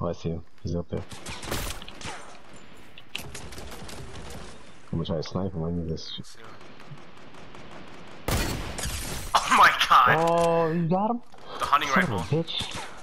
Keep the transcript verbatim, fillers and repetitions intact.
Oh, I see him. He's up there. I'm gonna try to snipe him. I need this. Oh my god! Oh, you got him? The hunting Son rifle. of a bitch.